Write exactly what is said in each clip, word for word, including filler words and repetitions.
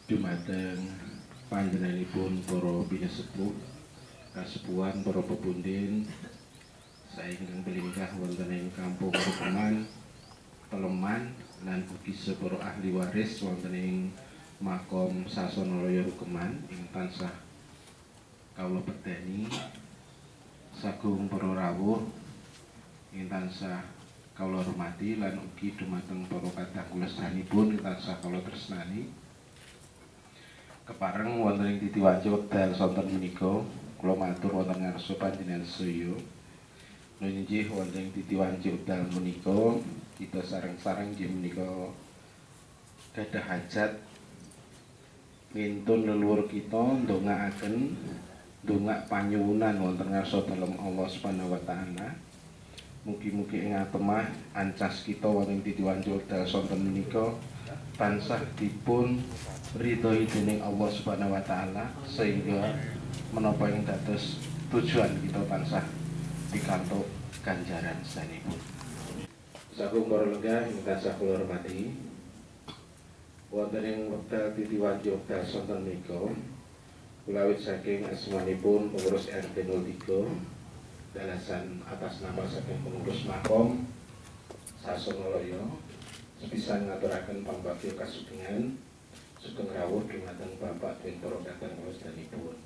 dumateng panjenenganipun para pinesepuh kasepuhan para pepundhen saengkang belingkah wonten ing Kampung Rukeman, Peleman lan ugi separa ahli waris wonten ing Makom Sasonalaya Rukeman ing tansah kawula pedani sagung para rawuh ing tansah kawula hormati lan ugi dumateng para kadang kula sedanipun ing tansah kawula tresnani. Kepareng wonten ing titi wanci wekdal sonten menika kula matur wonten ngarsa panjenengan sedaya nunjih wonten ing titi wanci wekdal menika kita sareng-sareng inggih menika gadah hajat ngintun leluhur kita ndongaaken ndongak panyuwunan wonten ngarsa dalem Allah Subhanahu wa taala. Mugi-mugi ing atemah ancas kita wonten ing titi wanci wekdal sonten menika tansah dipun ridhoi dening Allah Subhanahu wa taala sehingga menapa yang dados tujuan kita tansah pikantuk ganjaran sanipun. Sagung para lenggah ing tansah kula hormati, wonten ing wekdal titi wanci wekdal sonten menika kulawit saking asmanipun pengurus R T nol tiga dalasan atas nama saking pengurus Makom Sasonalaya sepisan ngaturaken pambagyo kasugengan sugeng rawuh dumateng Bapak Dewan para kadang kula sedanipun.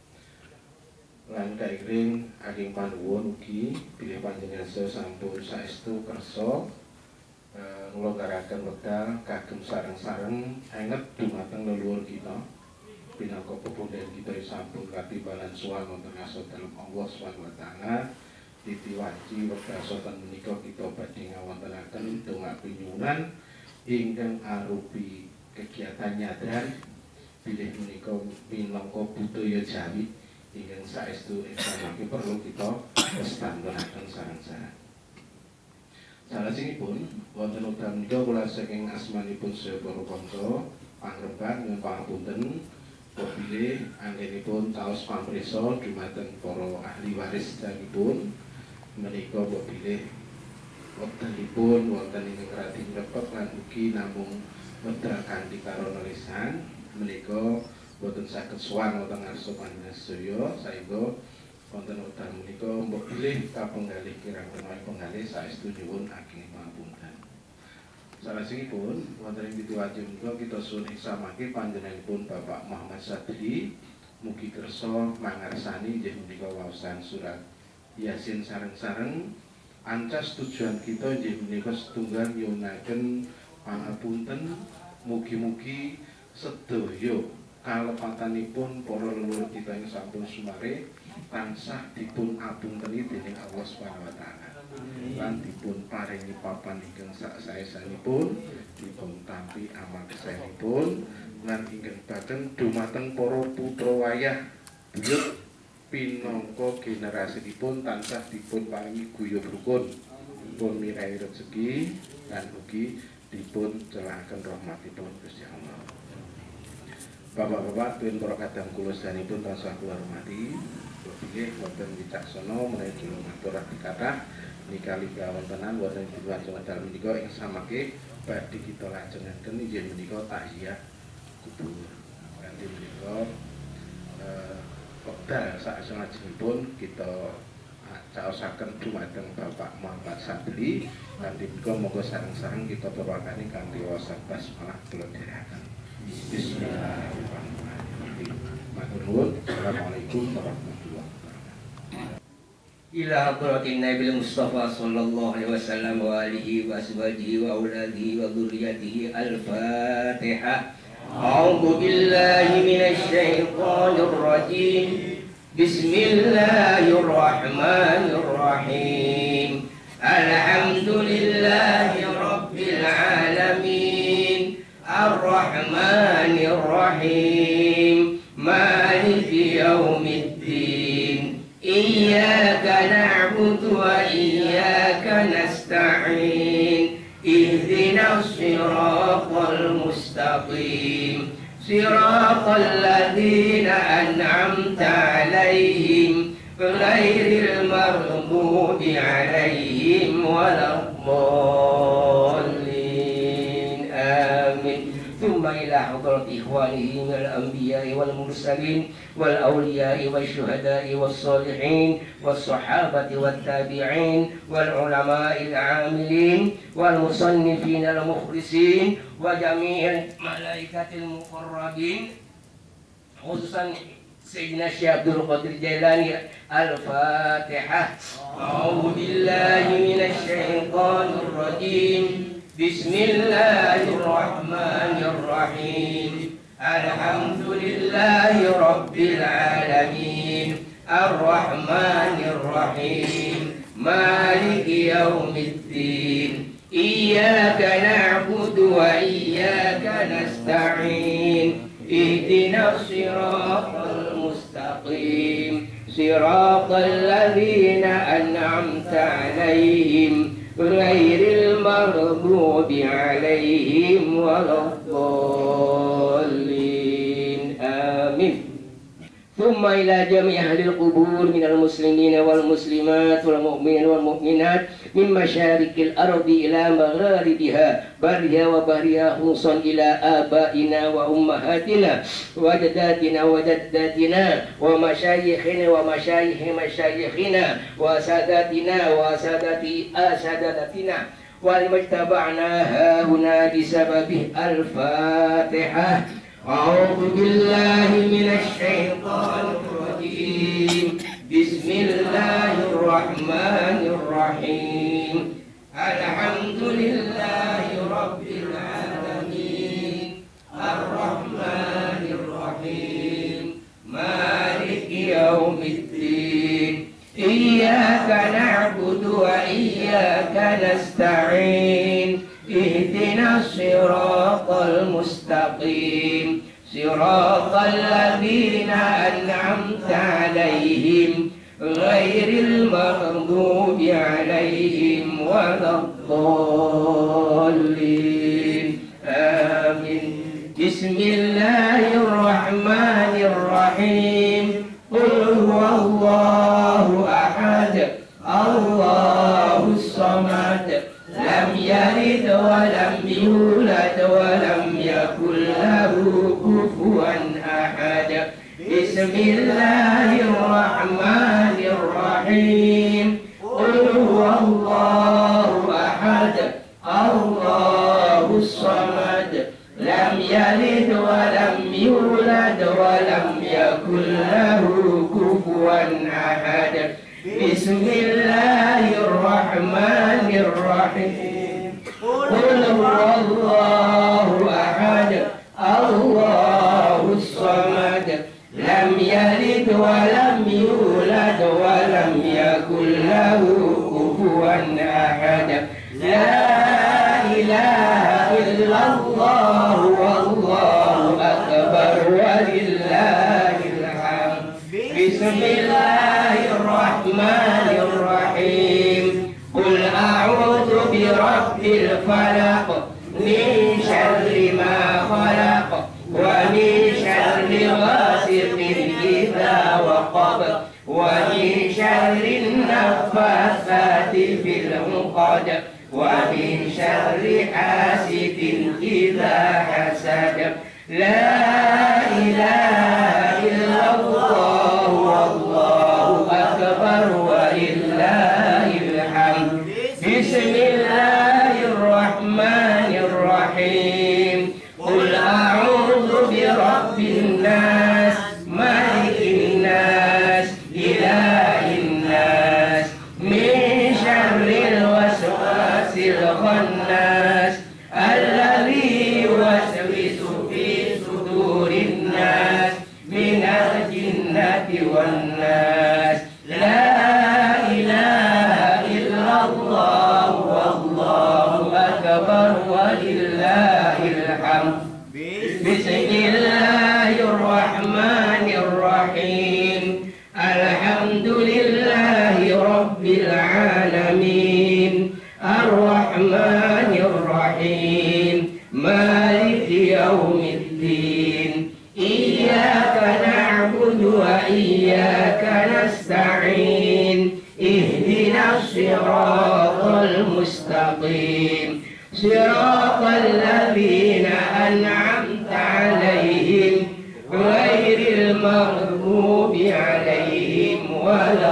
Lan kairing ageng panuwun ugi bilih panjenengan sampun saestu kersa e, nglonggaraken wekdal kagem sareng-sareng enget dumateng leluhur kita pinangka pepundhen kita sampun katimbalan suwan wonten ngarsa dalem Allah Subhanahu wa taala. Titi wanci wekdal sonten menika kita badhe ngawontenaken donga pinyuwunan ingkang arupi kegiatan nyadran bilih menika minangka budaya Jawi ingkang saestu ingkang perlu kita lestariaken sareng-sareng. Salajengipun wonten wekdal menika kula saking asmanipun sedaya para kanca pangrembak nyuwun pangapunten bilih anggenipun taos pamrisa dumateng para ahli waris danipun menika bilih wekdalipun wonten ing Radin Repek lan ugi namung wekdal kanthi karana lisan menika boten saged sowan wonten ngarsa panjenengan sedaya saéngga wonten wekdal menika mbok bilih kapenggalih kirang menawi penggalih saestu nyuwun ageng pangapunten. Salajengipun wonten ing titi wanci menika kita suwun iksamake panjenenganipun Bapak Muhammad Sadri mugi kersa mangarsani inggih menika waosan surat Yasin sareng-sareng. Ancas tujuan kita inggih menika setunggal nyuwunaken pangapunten mugi-mugi sedaya kalepatanipun para leluhur kita ing sampun sumare tansah dipun apunteni dening Allah Subhanahu wa taala. Lan dipun paringi papan ingkang saesanipun, dipun tampi amal kesaenipun lan ingkang baten dumateng para putra wayah buyut pinangka generasinipun tansah dipun paringi guyub rukun, dipun mirai rezeki lan ugi dipun celahaken rahmatipun Gusti Allah. Bapak-bapak tuwin para kadang kula sedanipun tansah kula hormati, bilih wonten wicaksana menawi ngaturaken kathah nika-nika wontenan wonten ing wanci wekdal menika ing samangke badhe kita lajengaken inggih menika tahiyat kubur. Kanthi menika eh wekdal salajengipun kita caosaken dumateng Bapak Muhammad Sadri lan menika monggo sareng-sareng kita turaken kanthi waosan basmalah kula dherekaken. Bismillahirrahmanirrahim. Matur nuwun. Assalamualaikum warahmatullahi wabarakatuh. Ila hadratin Nabil Mustafa sallallahu alaihi wasallam wa alihi wa ashabihi wa auladihi wa dzurriyyatihi. Al-Fatihah. A'udzu billahi minasy syaithanir rajim. Bismillahirrahmanirrahim. Alhamdulillahi rabbil alamin. Ar-Rahmanir Rahim. Maliki yaumiddin. Iyyaka na'budu wa iyyaka nasta'in. Ihdinas siratal mustaqim. Siratal ladzina an'amta 'alaihim ghairil maghdubi 'alaihim waladdallin. Amin. ثم إلى حضرة إخوانه من الأنبياء والمرسلين والأولياء والشهداء والصالحين والصحابة والتابعين والعلماء العاملين والمصنفين المخلصين وجميع الملائكة المقربين خصوصا سيدنا الشيخ عبد القادر الجيلاني. الفاتحة. أعوذ بالله من الشيطان الرجيم. بسم الله الرحمن الرحيم. الحمد لله رب العالمين الرحمن الرحيم مالك يوم الدين إياك نعبد وإياك نستعين اهدنا الصراط المستقيم صراط الذين أنعمت عليهم غير المغضوب عليهم ولا الضالين آمين. ثم إلى جميع أهل القبور من المسلمين والمسلمات والمؤمنين والمؤمنات من مشارق الأرض إلى مغاربها برها وبرها خصوصا إلى آبائنا وأمهاتنا وجداتنا وجداتنا ومشايخنا ومشايخ مشايخنا وساداتنا وسادات أسادتنا والمجتمعنا هنا بسببه. الفاتحة. أعوذ بالله من الشيطان الرجيم. بسم الله الرحمن الرحيم. الحمد لله رب العالمين الرحمن الرحيم مالك يوم الدين إياك نعبد وإياك نستعين اهدنا الصراط المستقيم صراط الذين أنعمت عليهم غير المغضوب عليهم ولا الضالين آمين. بسم الله الرحمن الرحيم. قل هو الله أحد الله الصمد لم يلد ولم يولد ولم يكن له كفوا أحد. بسم الله الرحمن الرحيم. قل هو الله أحد الله الصمد لم يلد ولم يولد ولم يكن له كفوا أحد. بسم الله الرحمن الرحيم. قل هو الله أحد الله الصمد لم يلد ولم يولد ولم يكن له كفوا أحد. لا إله إلا الله والله أكبر ولله الحمد. بسم الله الرحمن الرحيم. قل أعوذ برب الفلق من شر ما خلق ومن شر غاسق إذا وقب ومن شر النفاثات في العقد ومن شر حاسد إذا حسد. لا إله إلا الله والله أكبر ولله الحمد. بسم الله الرحمن الرحيم. قل أعوذ برب الناس ملك الناس إله الناس من شر الوسواس الخناس الذي يوسوس في صدور الناس من الجنة والناس. لا إله إلا الله والله أكبر ولله الحمد. بسم الله الرحمن الرحيم. الحمد لله رب العالمين الرحمن الرحيم مالك يوم الدين إياك نعبد وإياك نستعين اهدنا الصراط المستقيم صراط الذين أنعمت المغضوب عليهم ولا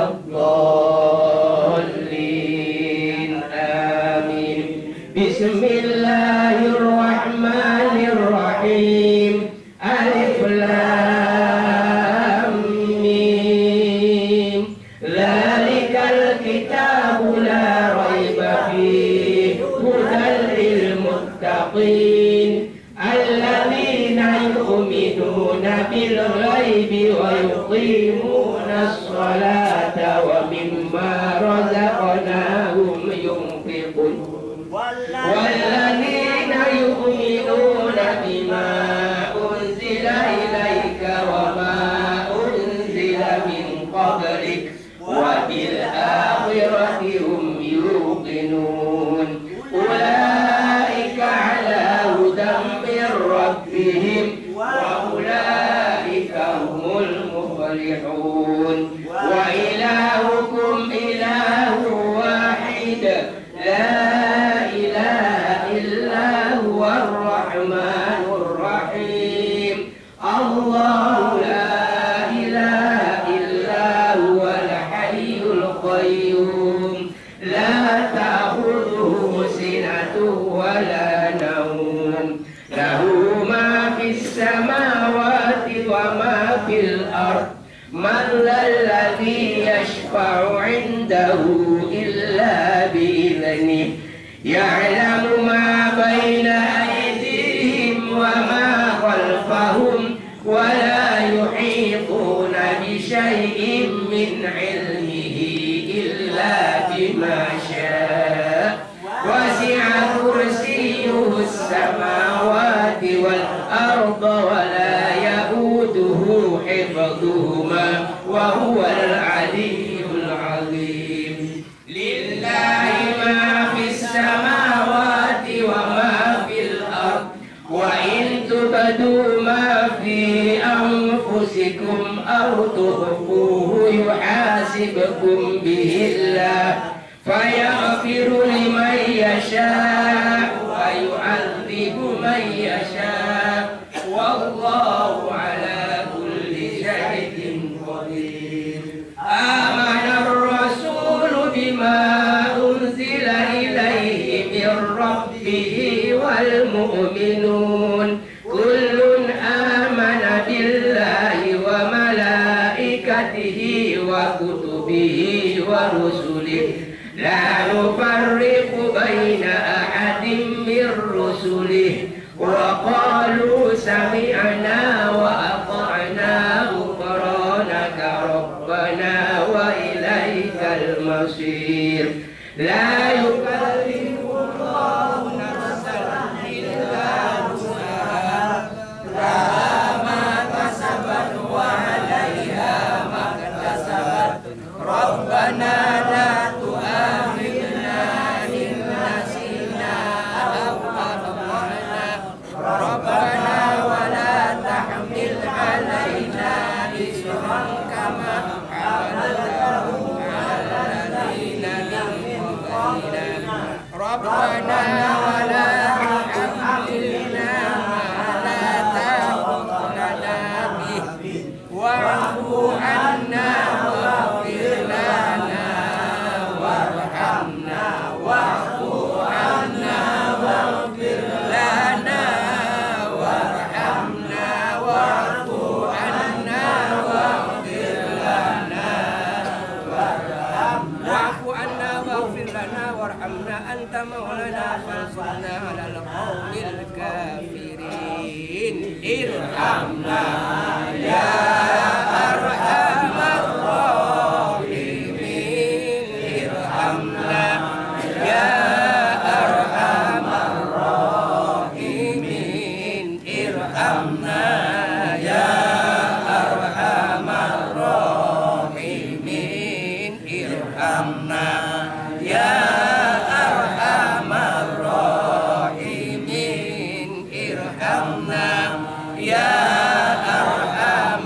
الضالين آمين. بسم الله الرحمن الرحيم. ألف لام ميم. ذلك الكتاب لا ريب فيه هدى للمتقين الذين يؤمنون بالغيب ويقيمون الصلاة ومما رزقناهم ينفقون والذين يؤمنون بما أنزل إليك وما أنزل من قبلك وبالآخرة هم يوقنون أولئك على هدى من ربهم وأولئك هم المفلحون. وإلهكم إله واحد لا إله إلا هو الرحمن الرحيم. الله لا إله إلا هو الحي القيوم لا تأخذه سنة ولا نوم له ما في السماوات وما في الأرض. من ذا الذي يشفع عنده إلا بإذنه يعلم ما بين أيديهم وما خلفهم ولا يحيطون بشيء من علمه إلا بما شاء. وسع كرسيه السماوات والأرض ولا يؤوده حفظهما وهو العلي العظيم. لله ما في السماوات وما في الأرض وإن تبدوا ما في أنفسكم أو تخفوه يحاسبكم به الله فيغفر لمن يشاء ويعذب من يشاء والله على كل شيء قدير. آمن الرسول بما أنزل إليه من ربه والمؤمنون كل آمن بالله وملائكته وكتبه ورسله لا نفرق بين أحد من رسله وقالوا سمعنا وأطعنا غفرانك ربنا وإليك المصير. لا يكلف الله نفسا إلا وسعها لها ما كسبت وعليها ما اكتسبت ربنا لا تؤاخذنا إن نسينا أو أخطأنا ربنا ولا تحمل علينا إصرا كما حملته على الذين من قبلنا ربنا ولا تحملنا ما لا طاقة لنا به واعف عنا واغفر لنا وارحمنا واعف عنا واغفر لنا وارحمنا واعف عنا واغفر لنا واعف عنا واغفر لنا وارحمنا أنت مولانا فانصرنا على القوم الكافرين. ارحمنا يا أرحم الراحمين ارحمنا يا أرحم الراحمين ارحمنا يا أرحم الراحمين ارحمنا يا أرحم الراحمين ارحمنا يا أرحم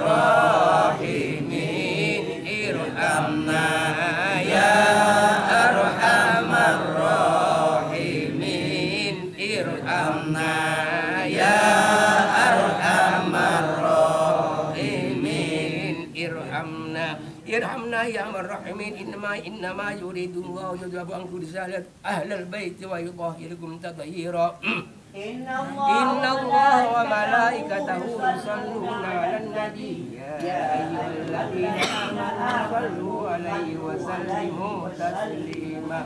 الراحمين ارحمنا يا أرحم الراحمين ارحمنا يا أرحم الراحمين ارحمنا يا ارحم الراحمين انما انما يريد الله يذهب عنكم رسالة اهل البيت ويطهركم تطهيرا إن إن الله وملائكته يصلون على النبي يا أيها الذين آمنوا صلوا عليه وسلموا تسليما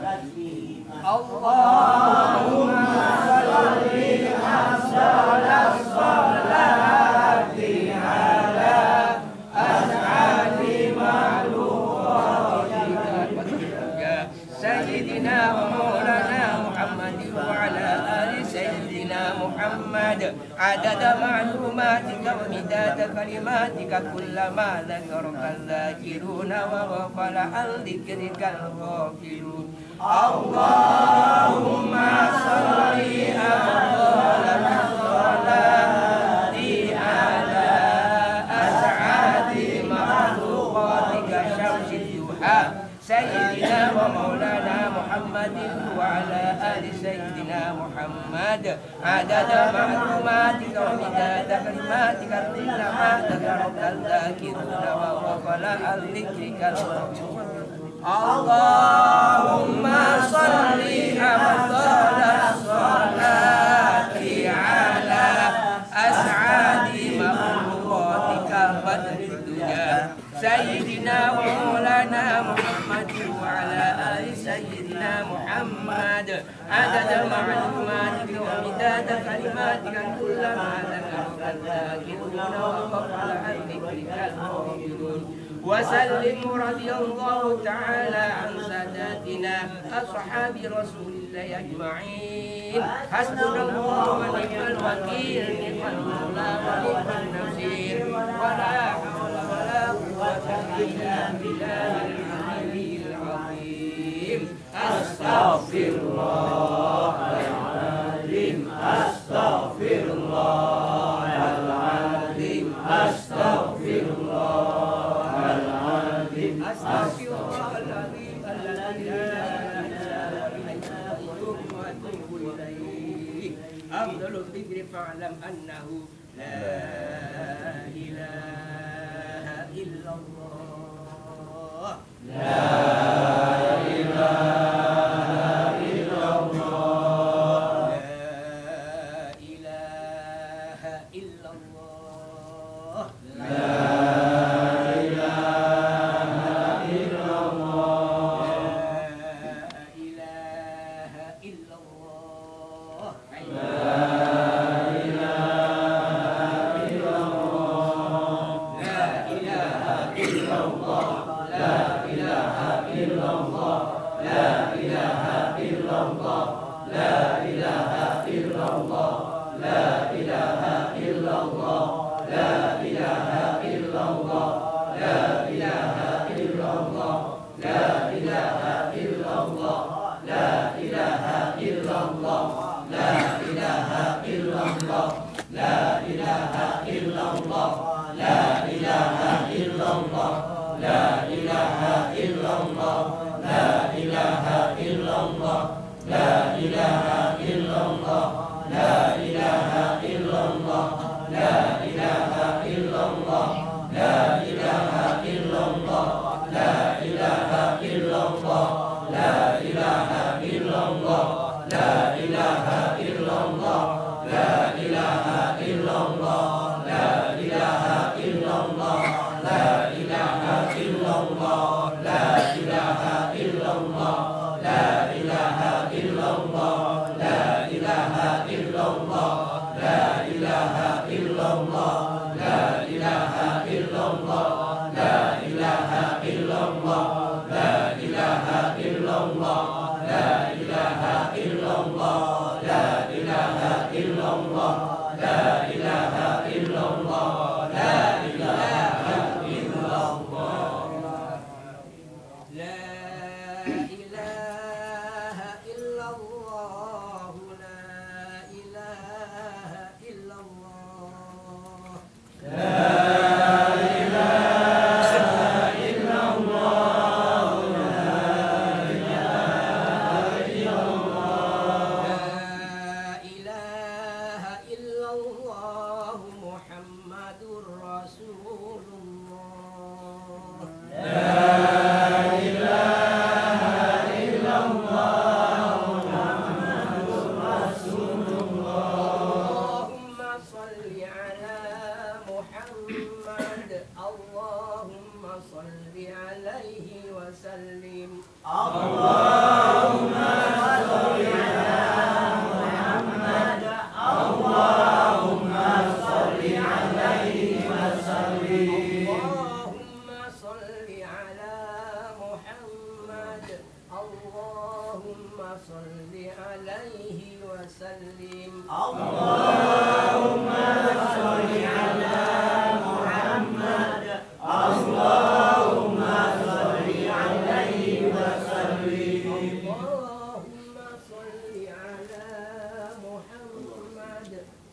اللهم صل أفضل الصلاة على أسعد مخلوقاتك سيدنا ومولانا محمد وعلى آل سيدنا محمد عدد معلوماتك ومداد كلماتك كلما ذكرك الذاكرون وغفل عن ذكرك الغافلون اللهم صل أفضل الصلاة على أسعد مخلوقاتك شمس الضحى سيدنا ومولانا محمد وعلى آل سيدنا محمد عدد معلوماتك ومداد كلماتك كلما ذكرك الذاكرون وغفل عن ذكرك الغافلون اللهم صل أفضل الصلاة على أسعد مخلوقاتك بدر الدنيا سيدنا ومولانا محمد وعلى آل سيدنا محمد عدد معلوماتك ومداد كلماتك كلما ذكرك الذاكرون وغفل عن ذكرك الغافلون وسلم رضي الله تعالى عن ساداتنا أصحاب رسول الله أجمعين حسبنا الله ونعم الوكيل نعم المولى ونعم النصير ولا حول ولا قوة إلا بالله العلي العظيم أستغفر الله العظيم أستغفر الله العظيم أستغفر الله أستغفر الله العظيم الذي لا إله إلا هو وأتوب إليه أفضل الذكر فاعلم أنه لا إله إلا الله لا إله إلا الله لا إله إلا الله لا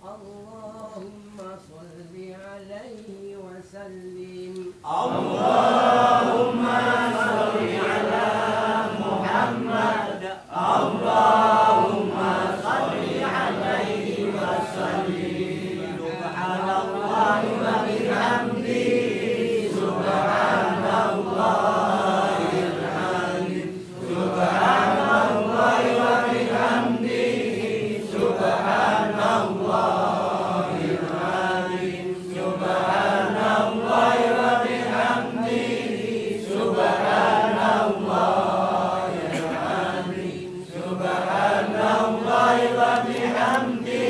اللهم صل عليه وسلم. اللهم صل على محمد. اللهم صل عليه وسلم. سبحان الله وبحمده. سبحان الله العظيم. سبحان الله وبحمده. سبحان الله العظيم. سبحان الله وبحمده. سبحان الله العظيم. سبحان الله وبحمده.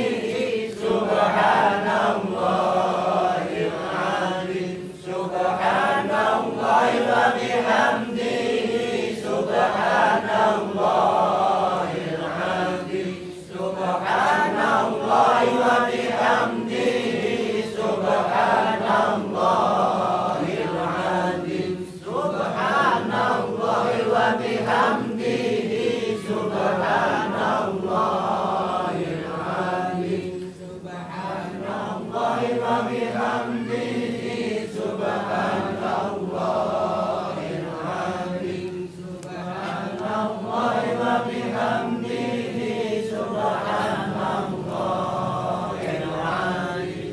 سبحان الله العظيم. سبحان الله وبحمده. سبحان الله العظيم. سبحان الله وبحمده. سبحان الله العظيم. سبحان الله وبحمده. سبحان الله العظيم. سبحان الله وبحمده. سبحان الله العظيم. سبحان الله وبحمده. سبحان الله العظيم.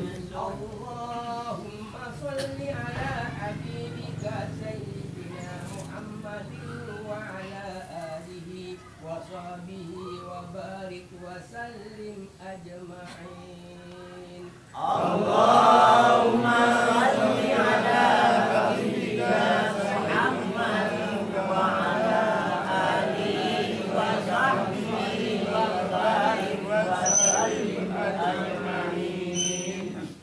اللهم صل على حبيبك سيدنا محمد وعلى آله وصحبه وبارك وسلم أجمعين. اللهم صل على حبيبك محمد وعلى آله وصحبه وبارك وسلم أجمعين.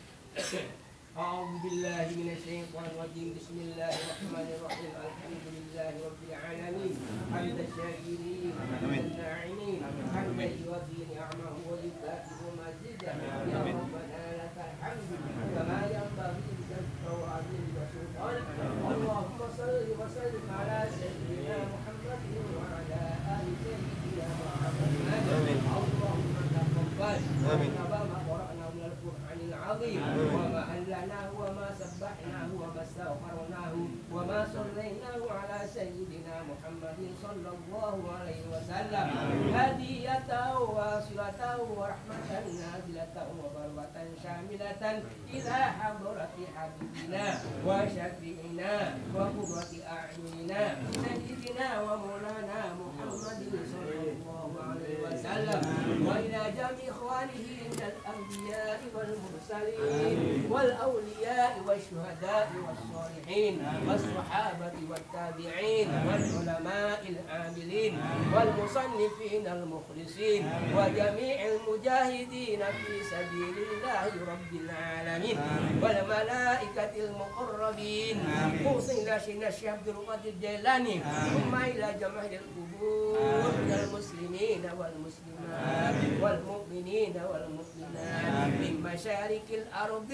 أعوذ بالله من الشيطان الرجيم. بسم الله الرحمن الرحيم. الحمد لله رب العالمين حمد الشاكرين حمد الناعمين حمدا يوفي نعمه ويكافئ مزيدا. يا ربنا لك الحمد كما ينبغي لجلالك وعظيم وسلطانك. اللهم صل وسلم على سيدنا محمد وعلى آل سيدنا محمد. اللهم تقبل ما قرأنا من القرآن العظيم وما هلناه وما سبحناه وما استغفرناه وما صليناه على سيدنا محمد صلى الله عليه وسلم هدية واصلة ورحمة نازلة وبركة شاملة إلى حضرة حبيبنا وشفيعنا وقرة أعيننا سيدنا ومولانا محمد صلى الله عليه وسلم وإلى جميع إخوانه من الأنبياء والمرسلين والأولياء والشهداء والصالحين والصحابة والتابعين والعلماء العاملين والمصنفين المخلصين وجميع المجاهدين في سبيل الله رب العالمين والملائكة المقربين خصوصا شيخنا الشيخ عبد القادر الجيلاني ثم إلى جميع القبور من المسلمين والمسلمات والمؤمنين والمؤمنات من مشارق الأرض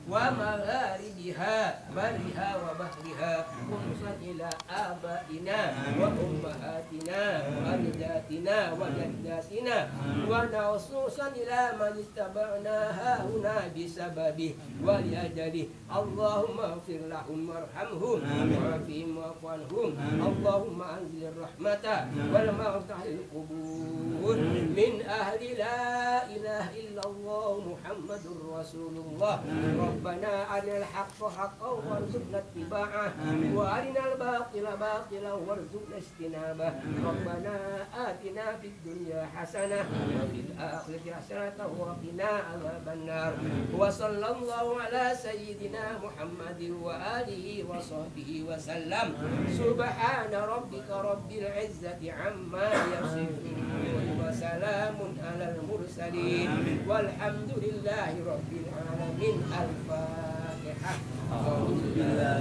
ومغاربها برها وبحرها خصوصا إلى آبائنا وأمهاتنا وأجدادنا وجداتنا وخصوصا إلى من اتبعناها هنا بسببه ولأجله. اللهم اغفر لهم وارحمهم وعافهم واعف عنهم. اللهم أنزل الرحمة والمغفرة للقبور من أهل لا إله إلا الله محمد رسول الله. ربنا أرنا الحق حقا وارزقنا اتباعه وأرنا الباطل باطلا وارزقنا اجتنابه. ربنا آتنا في الدنيا حسنة وفي الآخرة حسنة وقنا عذاب النار. وصلى الله على سيدنا محمد وآله وصحبه وسلم. سبحان ربك رب العزة عما يصفون وسلام على المرسلين والحمد لله رب العالمين. الفاتحة. أعوذ بالله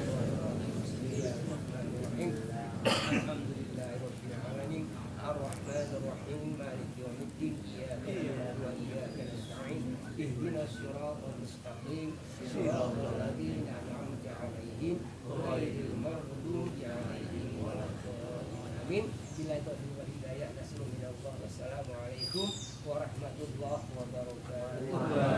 الحمد لله رب العالمين الرحمن الرحيم مالك يوم الدين. إياك نعبد وإياك نستعين. اهدنا الصراط المستقيم صراط الذين أنعمت عليهم غير المغضوب عليهم ولا الضالين. Bila taufiq wal hidayah. Nasrul minallah. Wassalamualaikum warahmatullahi wabarakatuh.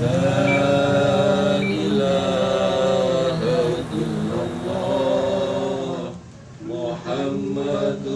ilaha illallah Muhammad